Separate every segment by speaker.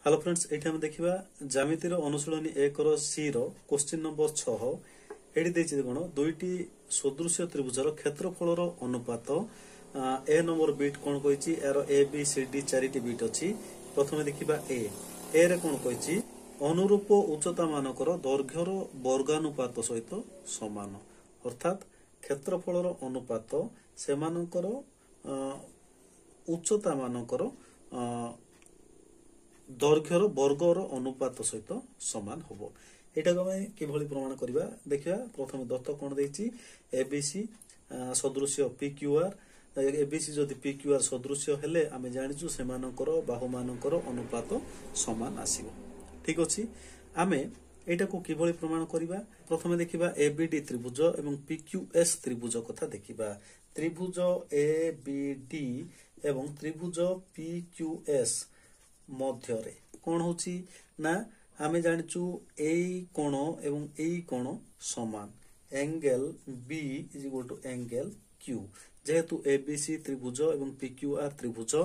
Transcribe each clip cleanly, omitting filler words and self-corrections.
Speaker 1: Hello friends ये देखा ज्यामितिर अनुशीलनी 1 सी question number 6 ये देखिए कौन दुईटी सदृश्य त्रिभुजर क्षेत्रफल अनुपात ए नंबर बीट कौन कही यार ए बी सी डी 4टी बीट अच्छी प्रथम देखा ए रे कौन कही अनुरूप उच्चता मानकर दैर्घ्यर वर्गानुपात सहित समान अर्थात क्षेत्रफल अनुपात से उच्चता मानकर दैर्घ्यर वर्गर अनुपात सहित समान हम यहाँ किभली प्रमाण करवा देखा प्रथम दत्त कौन देती एबीसी सदृश्य पी क्यू आर एबीसी जदि पी क्यू आर सदृश्य हेले आमे जानिचु सेमानकर बाहु मानकर अनुपात समान आसीबो ठीक अछि आमे एटा को किभली प्रमाण करवा प्रथम देखिबा एबीडी त्रिभुज एवं पीक्यूएस त्रिभुज कथा देखिबा त्रिभुज एबीडी एवं त्रिभुज पीक्यूएस मध्य रे कौन होची ना आमे जानिचु ए कोण एवं ए कोण समान angle B is equal to angle Q जेहेतु एबीसी त्रिभुज एवं पीक्यूआर त्रिभुज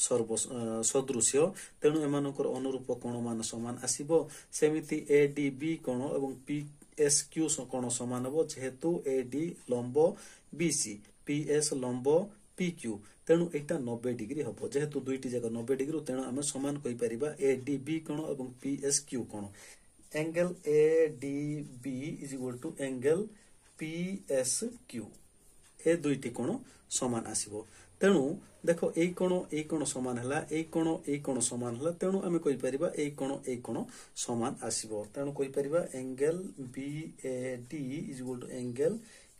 Speaker 1: सदृश्य तेणु एमानकर अनुरूप कोण मान समान आसीबो सेमिति एडीबी कोण एवं पीएसक्यू कोण समान हबो जेहेतु एडी लंब बीसी पीएस लंब पीक्यू तेणु एटा 90 डिग्री हम जेहेतु दुईटी जगह 90 डिग्री तेणु आम सामान कहीपर एडीबी कोण एवं पीएसक्यू कोण angle ADB is equal to angle PSQ ए दुईटी कोण समान आसीबो तेणु देखो ए कोण समान हला ए कोण समान हला तेणु आम कहीपर ए कोण समान आसीबो तेणु कहीपर angle BAD is equal to angle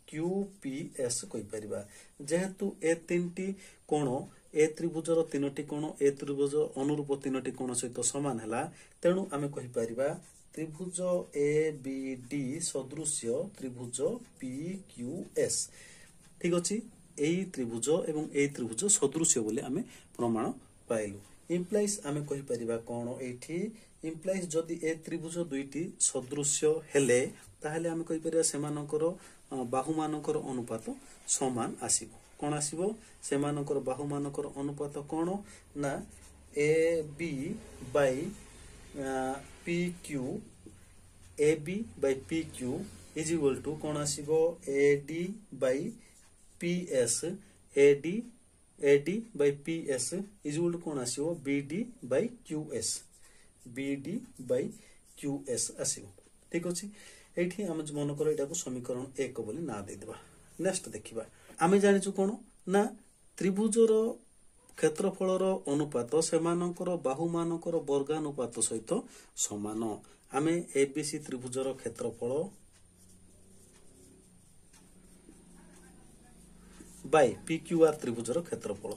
Speaker 1: QPS कहीपर जेहेतु ए तीनटी कोण ए त्रिभुजर तीनोटी कोण ए त्रिभुज अनुरूप तीनोटी कोण सहित सामान है तेणु आम कहीपर त्रिभुज एबीडी सदृश्य त्रिभुज PQS ठीक अच्छे यही त्रिभुज एवं ए त्रिभुज सदृश्य बोली आम प्रमाण पाइलु इम्प्लाइज आम कहीपर कौन ये इम्प्लाइज जदि ए त्रिभुज दुईटी सदृश्य हेले ताहले आम कहीपर सेमानकर बाहु मानकर अनुपात समान आसीबो कौन आसीबो सेमानकर बाहु मानकर अनुपात कौन ना A B by P Q A B by P Q is equal to कौन आसीबो A D by P S A D by P S is equal to कौन आसीबो B D by Q S आसीबो ठीक अछि एठी हम मन कर एटा को समीकरण 1 बोली ना दे देबा नेक्स्ट देखिबा आमे जानिचु कोन ना त्रिभुजर क्षेत्रफलर अनुपात सेमानकर बाहु मानकर वर्गानुपात सहित समान आमे एबीसी त्रिभुजर क्षेत्रफल बाय पीक्यूआर त्रिभुजर क्षेत्रफल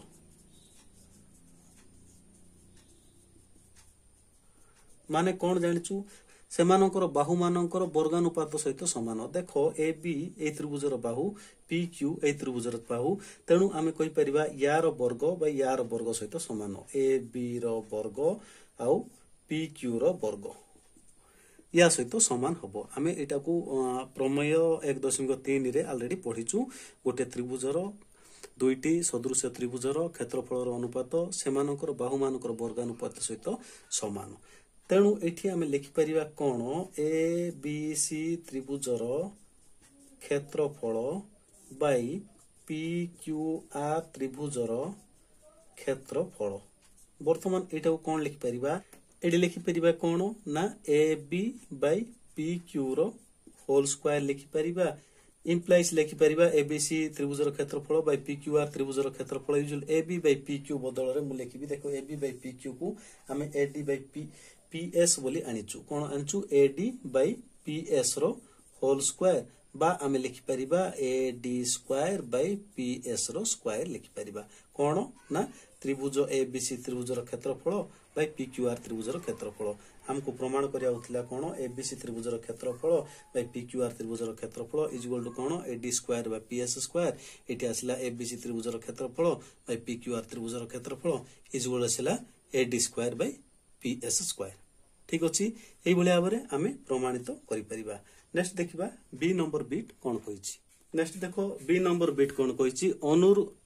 Speaker 1: माने कौन जानिचु सेमानकर बाहु मानकर वर्गानुपात सहित समान देखो A B A त्रिभुजर Bahu P Q ए त्रिभुजर बाहु तेणु आम कहीपर यार वर्ग बा यार वर्ग सहित समान ए बी रो वर्ग आउ पी क्यू रो वर्ग या सहित समान हम आम एटा को प्रमेय 1.3 रे ऑलरेडी पढ़ीचु गोटे त्रिभुजर दुईटी सदृश्य त्रिभुजर क्षेत्रफल अनुपात सेमानकर बाहु मानकर वर्गानुपात सहित समान तेणु एठी आमे लिखिपर कौन ए बी सी त्रिभुजर क्षेत्रफल बाय पी क्यू आर त्रिभुजर क्षेत्रफल वर्तमान एटा को कौन लिखिपर एडी लिखिपर कौन ना A B by P Q रो होल स्क्वायर लिखिपर इम्प्लाइज लिखिपर एबीसी त्रिभुजर क्षेत्रफल बाय पी क्यू आर त्रिभुजर क्षेत्रफल usual A B by P Q बदल रे मु लिखिबी देखो A B by P Q को आमे ए डी बाय पीएस बोली आनिचु कौन आनिचु एडी बाय पीएस रो होल स्क्वायर बा आमे लिखि परिबा एडी स्क्वायर बाय पीएस रो स्क्वायर लिखि परिबा कौन ना त्रिभुज एबीसी त्रिभुजर क्षेत्रफल बाय पीक्यूआर त्रिभुजर क्षेत्रफल हमको प्रमाण करिया उथिला कौन एबीसी त्रिभुजर क्षेत्रफल बाय पीक्यूआर त्रिभुजर क्षेत्रफल इज इक्वल टू कौन AD square by PS square एटी आसिला एबीसी त्रिभुजर क्षेत्रफल बाय पीक्यूआर त्रिभुजर क्षेत्रफल इज इक्वल आसिला AD square by PS square ठीक अच्छे यही भाव में आम प्रमाणित करिपरिबा नेक्स्ट देखिबा बी नंबर बीट कौन कहिछि नेक्स्ट देखो बी नंबर बीट कौन कहिछि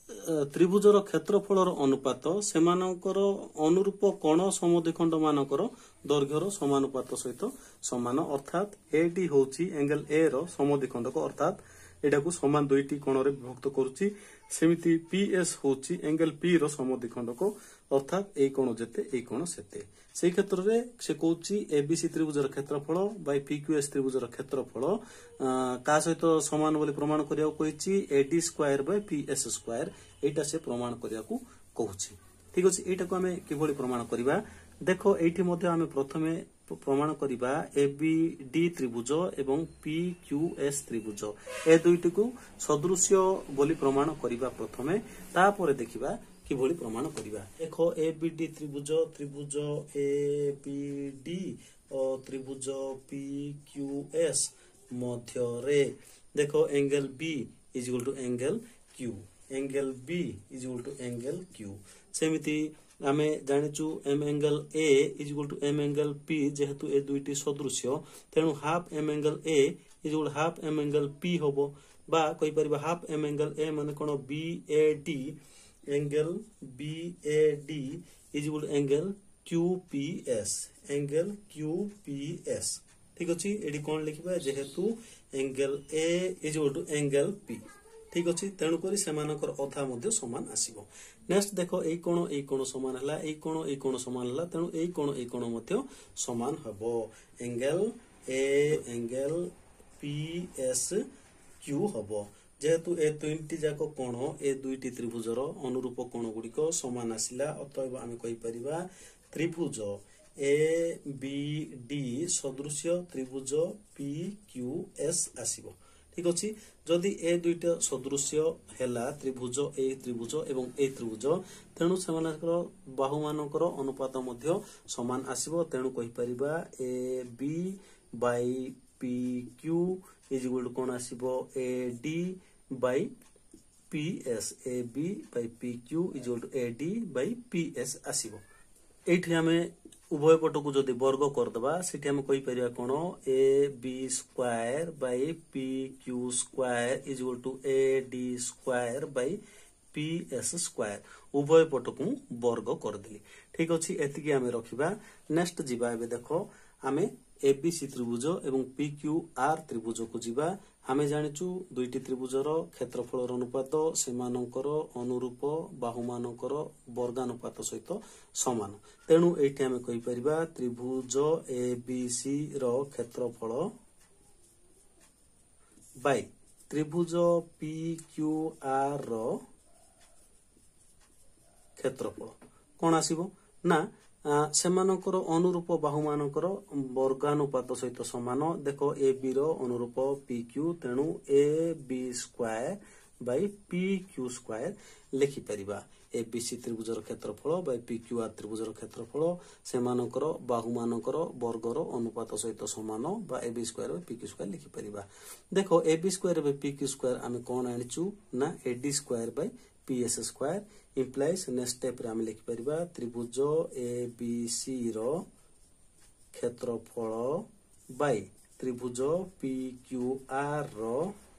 Speaker 2: त्रिभुजर क्षेत्रफलर अनुपात सेमानकर अनुरूप कोण समद्विखंड मानकर दैर्घ्यर समानुपात सहित समान अर्थात एडी होची एंगल ए रो समद्विखंडक अर्थात एटा को समान दुईटी कोण रे विभक्त करूची सेमिति पीएस होची एंगल पी रो समद्विखंडक अर्थात ए कोण जेते ए कोण सेते से क्षेत्र रे से कहूची एबीसी त्रिभुजर क्षेत्रफल बाय पीक्यूएस त्रिभुजर क्षेत्रफल का सहित समान बोली प्रमाण करिया कहिची AD square by PS square एटा से प्रमाण करिया को कहूची ठीक अछि एटा को हमें किभली प्रमाण करिबा देखो एठी मध्ये हमें प्रथमे प्रमाण करिबा एबीडी त्रिभुज एवं पीक्यूएस त्रिभुज ए दुईटी को सदृश्य बोली प्रमाण करिबा प्रथमे तापर देखिबा किभली प्रमाण करिबा देखो एबीडी त्रिभुज त्रिभुज एबीडी और त्रिभुज पीक्यूएस मध्य रे देखो angle B is equal to angle Q angle B is equal to angle Q सेमिति आमे जानिचु M angle A is equal to M angle P जेहेतु ए दुईटी सदृश्य तेणु half M angle A is equal half M angle P होबो बा कहि परिबा हाफ एम एंगल ए माने कोन B A D angle B A D is equal to angle QPS angle QPS ठीक अछि एडी कोन लिखिबा जेहेतु angle A is equal to angle P ठीक अछि तेणु करी सेमानकर अधा मध्ये समान आसीबो नेक्स्ट देखो ए कोण समान हला ए कोण समान हला तेणु ए कोण मध्ये समान हबो angle A angle P S Q हबो जेहेतु ए दुईटी जाको कोण ए दुईटी त्रिभुजर अनुरूप कोण गुडिक समान आसिला अतएव आमे कहि परिबा त्रिभुज ए बी डी सदृश्य त्रिभुज पी क्यू एस आसीबो ठीक अछि जदि ए दुईटा सदृश्य हेला त्रिभुज एवं ए त्रिभुज तेणु सेमानकर बाहु मानकर अनुपात मध्य समान आसीबो तेणु कहि परिबा A B by P Q is equal to कोन आसीबो A D by P S A B by P Q is equal to A D by P S आसीबो एठी हमें उभय पट को जदि वर्ग करदबा सेठी हम कहि परिया कोन A B square by P Q square is equal to A D square by P S square उभय पट को वर्ग कर देली ठीक अछि एतिकी हमें रखिबा नेक्स्ट जिबा एबे देखो हमें एबीसी त्रिभुज एवं पीक्यूआर त्रिभुज को जिबा हमें जानिचु दुईटी त्रिभुजर क्षेत्रफलर अनुपात सेमानकर अनुरूप बाहुमानकर वर्गानुपात सहित समान तेणु एठी हमें कहि परिबा त्रिभुज एबीसी रो क्षेत्रफल बाय त्रिभुज पीक्यूआर रो क्षेत्रफल कोन आसीबो ना सेमानकर अनुरूप बाहुमानकर वर्गानुपात सहित समान देखो ए बी रो अनुरूप पी क्यू तेणु A B square by P Q square लिखि परिबा ए बी सी त्रिभुजर क्षेत्रफल बाय पी क्यू आर त्रिभुजर क्षेत्रफल सेमानकर बाहुमानकर वर्गर अनुपात सहित समान बा A B square by P Q square लिखि परिबा देखो A B square by P Q square आमे कोन आनिचु ना A D square by P S square implies next step रे हम लिखि परिबा त्रिभुज ए बी सी रो क्षेत्रफल बाय त्रिभुज पी क्यू आर रो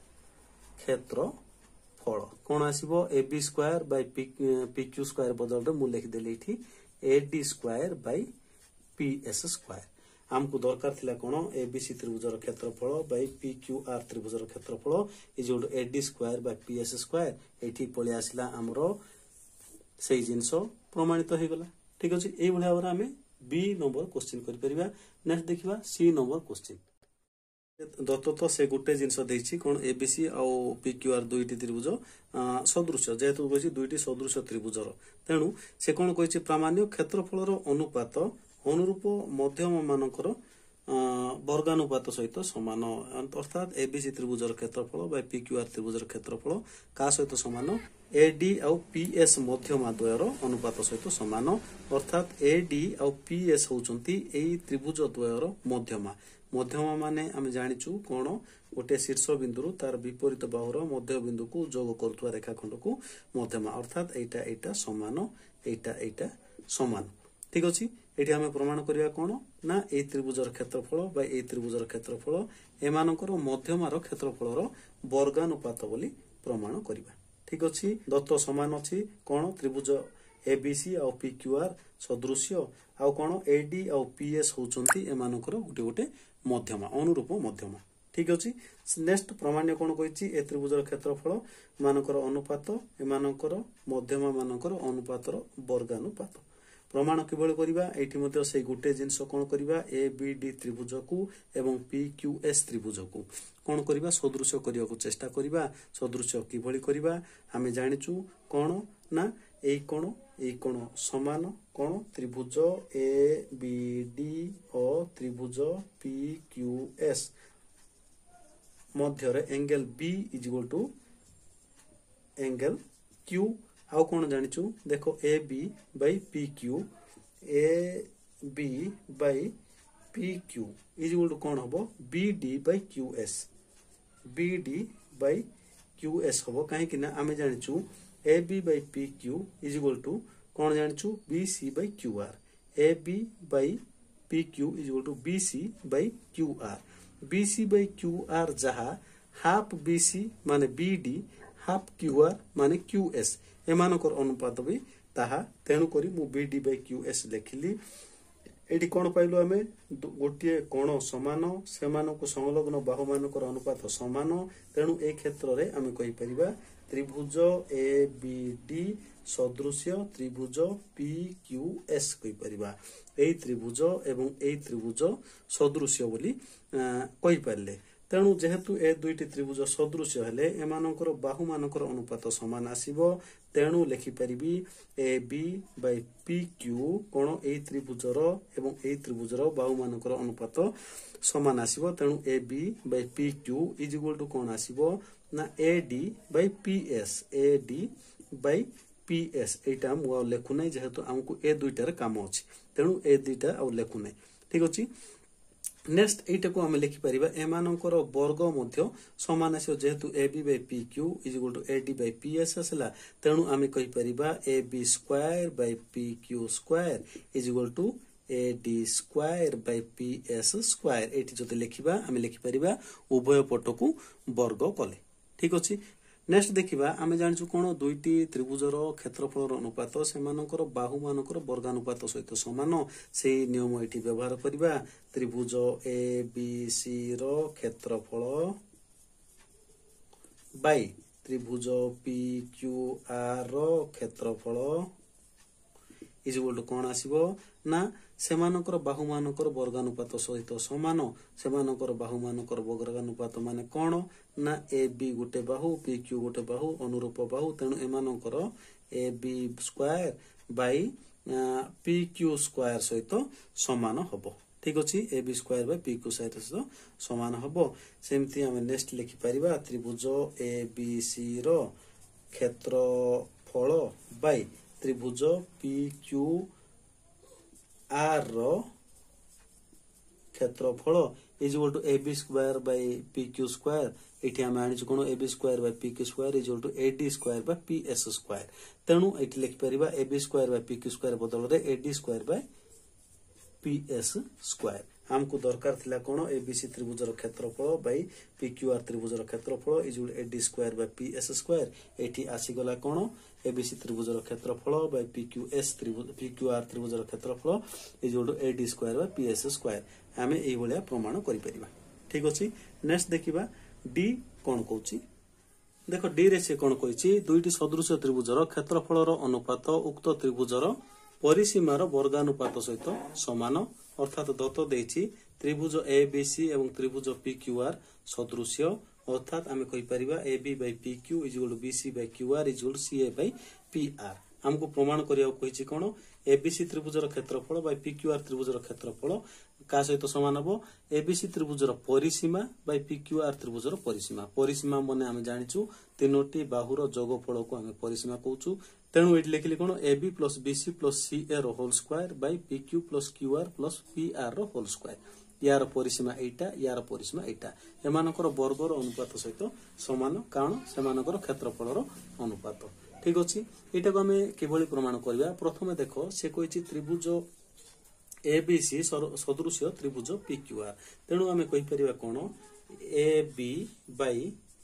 Speaker 2: क्षेत्रफल कोन आसीबो A B square by P Q square बदल रे मु लिखि देली थी A D square by P S square हमको दरकार थिला कोन ए बी सी त्रिभुजर क्षेत्रफल बाय पी क्यू आर त्रिभुजर क्षेत्रफल is equal to A D square by P S square एठी पळे आसिला हमरो सेही जिंस प्रमाणित हो गला ठीक अछि एई भली भाबरे हमें बी नंबर क्वेश्चन करि परिबा नेक्स्ट देखिबा सी नंबर क्वेश्चन दत्त से गोटे जिंस देछि कोन एबीसी आ पीक्यूआर दुईटी त्रिभुज सदृश्य जेहेतु कहछि दुईटी सदृश्य त्रिभुजर तेणु से कोन कहछि प्रामाण्य क्षेत्रफलर अनुपात अनुरूप मध्यम मानकर वर्गानुपात सहित समान अर्थात एबीसी त्रिभुजर क्षेत्रफल बाय पीक्यूआर त्रिभुजर क्षेत्रफल का सहित समान एडी आ पीएस मध्यमा द्वयर अनुपात सहित समान अर्थात एडी आ पीएस होचंती एई त्रिभुज द्वयर मध्यमा मध्यमा माने हम जानिचु कोन गोटे शीर्ष बिंदु तार विपरीत बाहुर मध्य बिंदु को जोग करथुवा रेखाखंड को मध्यमा अर्थात एटा समान एटा समान ठीक अछि एठी हमें प्रमाण करिया कोन ना ए त्रिभुजर क्षेत्रफल बा ए त्रिभुजर क्षेत्रफल एमानकर मध्यमार क्षेत्रफलर वर्गानुपात बोली प्रमाण करिबा
Speaker 1: ठीक अच्छी दत्त समान अच्छी कौन त्रिभुज एबीसी आउ PQR सदृश्य आउ कौन एडी आउ PS होउचंती एमानकर गोटे गोटे मध्यमा अनुरूप मध्यमा ठीक अच्छी नेक्स्ट प्रमाण्य कौन कही ए त्रिभुजर क्षेत्रफल मानकर अनुपात एमानकर मध्यमा मानकर अनुपातर वर्गानुपात प्रमाण किभଳି करिबा एठी मध्ये से गोटे जिंस कोन करिबा ABD त्रिभुज को एवं PQS त्रिभुज को कोन करिबा सदृश्य करिया को चेष्टा करिबा सदृश्य किभଳି करिबा हमें जानिचु कोन ना एई कोन समान कोन त्रिभुज ABD ओ त्रिभुज PQS मध्य रे एंगल B = एंगल Q आउ कौन जानिचु देखो AB by PQ AB by PQ = कौन हबो BD by QS BD by QS हबो काहे कि ना आमे जानिचु AB by PQ = कौन जानिचु BC by QR AB by PQ = BC by QR BC by QR जहा हाफ BC माने BD हाफ QR माने QS एमानकर अनुपात भी ताहा तेणु करी मु BD by QS लेखिली एडी कोन पाइलो आमे गोटिए कोण समान सेमानको संलग्न बाहु मानकर अनुपात समान तेणु ए क्षेत्र रे आमे कहि परिबा त्रिभुज ABD सदृश्य त्रिभुज PQS कहि परिबा एई त्रिभुज एवं एई त्रिभुज सदृश्य बोली कहि परले तेणु जेहेतु ए दुईटी त्रिभुज सदृश्य हेले एमानकर बाहु मानकर अनुपात समान आसीबो तेणु लिखि परिबी AB by PQ कोन ए त्रिभुजर एवं ए त्रिभुजर बाहु मानकर अनुपात समान आसीबो तेणु AB by PQ = कोन आसीबो ना AD by PS AD by PS एटा मु लेखु नै जेहेतु हमकु ए दुईटार काम अछि तेणु ए दुईटा आ लेखु नै ठीक अछि नेक्स्ट एटा को हम लिखि परिबा एमानकर वर्ग मध्य समान आसी जेहेतु AB by PQ = AD by PS असला तेणु आमे कहि परिबा AB² by PQ² = AD² by PS² एठी जते लिखिबा आमे लिखि परिबा उभय पटकू वर्ग कले ठीक अछि नेक्स्ट देखिबा आमे जानिछु कोन दुईटी त्रिभुजर क्षेत्रफलर अनुपात सेमानकर बाहु मानकर वर्गानुपात सहित समान से नियम एठी व्यवहार करिबा त्रिभुज ABC रो क्षेत्रफल बाय त्रिभुज PQR रो क्षेत्रफल = कोन आसीबो ना सेमानकर बाहु मानकर वर्गानुपात सहित समान सेमानकर बाहु मानकर वर्गानुपात माने कोन ना AB गोटे बाहु PQ गोटे बाहु अनुरूप बाहु तेणु एमानकर AB² by PQ² सहित समान हबो ठीक अछि AB² by PQ सहित समान हबो सेमति हम नेक्स्ट लिखि परिबा त्रिभुज ABC रो क्षेत्रफल by त्रिभुज PQR रो क्षेत्रफल = AB² by PQ² एठी हम आनिछु कोन AB² by PQ² = AD² by PS² तेणु एठी लिखि परिबा AB² by PQ² बदल रे AD² by PS² हमको दरकार थिला कोन ABC त्रिभुजर क्षेत्रफल by PQR त्रिभुजर क्षेत्रफल = AD² by PS² एठी आसी गला कोन ABC त्रिभुजर क्षेत्रफल by PQR त्रिभुजर क्षेत्रफल = AD² by PS² हमें एई भलिया प्रमाण करि परिबा ठीक अछि नेक्स्ट देखिबा D कोन कहूची देखो D रे से कोन कहिची दुईटी सदृश त्रिभुजर क्षेत्रफलर अनुपात उक्त त्रिभुजर परिसीमार वर्गानुपात सहित समान अर्थात दत्त देछि त्रिभुज ABC एवं त्रिभुज PQR सदृश्य अर्थात आमे कहि परिबा AB by PQ = BC by QR = CA by PR हमको प्रमाण करिया कहिछि कोन ABC त्रिभुजर क्षेत्रफल by PQR त्रिभुजर क्षेत्रफल का सहित समान हबो ABC त्रिभुजर परिसीमा by PQR त्रिभुजर परिसीमा माने हम जानिछु तीनोटी बाहुर जोगफल को हम परिसीमा कहउछु तेणु एठी लिखिले कोन AB plus BC plus CA रो whole square by PQ plus QR plus PR रो होल स्क्वायर यार परिसीमा एटा यार परिसीमा एटा एमानकर वर्गर अनुपात सहित समान कारण सेमानकर क्षेत्रफलर अनुपात ठीक अछि एटा को हम केवली प्रमाण करबा प्रथमे देखो से कहिछि त्रिभुज ABC सदृश्य त्रिभुज PQR तेणु आमे कहि परिबा कोन AB by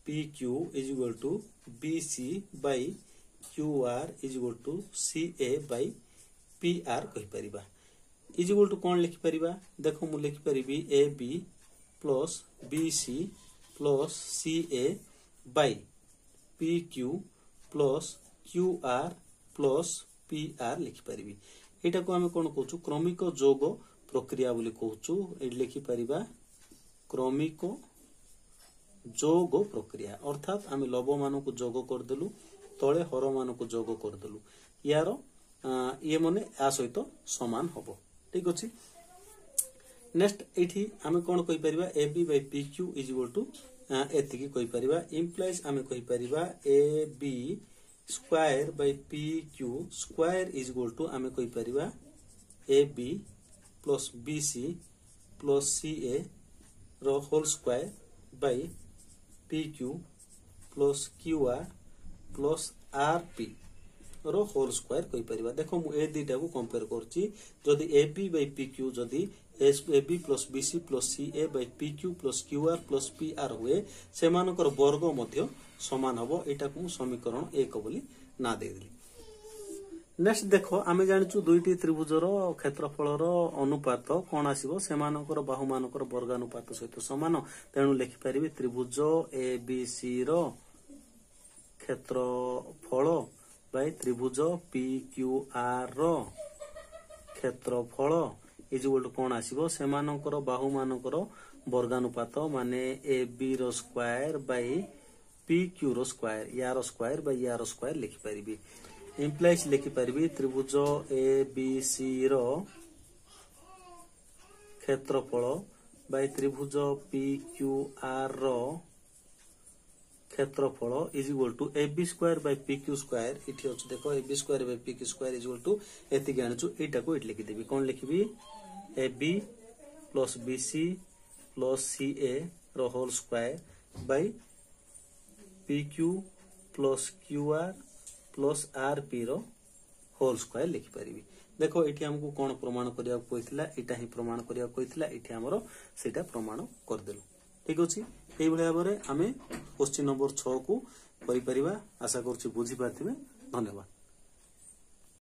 Speaker 2: PQ is equal to BC by QR is equal to CA by PR कहि परिबा is equal to कोन लिखि परिबा देखो मु लिखि परिबी AB plus BC plus CA by PQ plus QR plus PR लिखि परिबी एटा को हमें कोन कहूछु क्रमिक जोग प्रक्रिया बोली कहूछु ए लिखि परिबा क्रमिक जोग प्रक्रिया अर्थात आम लव मान को जोग करदेलु तले हर मान को जोग करदेलु यार ये मने आ सहित समान हबो ठीक अछि नेक्स्ट एठी आमे कोन कहि परिबा AB by PQ is equal to एतिकी कहि परिबा इंप्लाइज आमे कहि परिबा AB square by PQ square is equal to आमे कहि परिबा AB plus BC plus CA रो whole square by PQ plus QR plus RP रो होल स्क्वायर कहि परिबा देखो मु ए दिटा को कंपेयर करछि जदी AB by PQ जदी AB plus BC plus CA by PQ plus QR plus PR हुए सेमानकर वर्ग मध्य समान हबो एटा को समीकरण 1 बोली ना दे दिली नेक्स्ट देखो आमे जानिचु दुईटी त्रिभुजर क्षेत्रफल अनुपात कोन आसीबो सेमानकर बाहुमानकर वर्गानुपात सहित समान तेनु लिखि परिबे त्रिभुज ABC रो क्षेत्रफल बाय त्रिभुज PQR रो क्षेत्रफल इज इक्वल टू कोन आसीबो सेमानकर बाहुमानकर वर्गानुपात माने AB रो स्क्वायर बाय PQ रो स्क्वायर यार स्क्वायर बाय यार स्क्वायर लिखि परिबे इंप्लाइज लिखि परिबी त्रिभुज ABC रो क्षेत्रफल बाय त्रिभुज PQR रो क्षेत्रफल is equal to AB square by PQ square इठी अछि देखो AB square by PQ square is equal to एति जानछु एटा को इट लिखि देबी कोन लिखिबी AB plus BC plus CA रो whole square by PQ plus QR plus RP रो होल स्क्वायर लिखि परिबी देखो एठी हमकु कोन प्रमाण करिया कोइथिला एटा ही प्रमाण करिया कोइथिला एठी हमरो सेटा प्रमाण कर देलु ठीक अछि एई भलिया बारे हमें क्वेश्चन नंबर 6 को करि परिबा आशा करछि बुझि पाथिबे धन्यवाद।